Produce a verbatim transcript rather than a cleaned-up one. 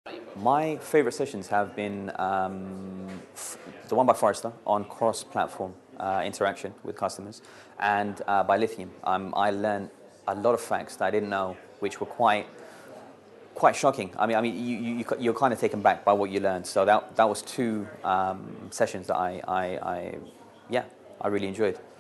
My favorite sessions have been um, f the one by Forrester on cross-platform uh, interaction with customers, and uh, by Lithium. Um, I learned a lot of facts that I didn't know, which were quite quite shocking. I mean, I mean, you, you you're kind of taken back by what you learned. So that that was two um, sessions that I, I I yeah I really enjoyed.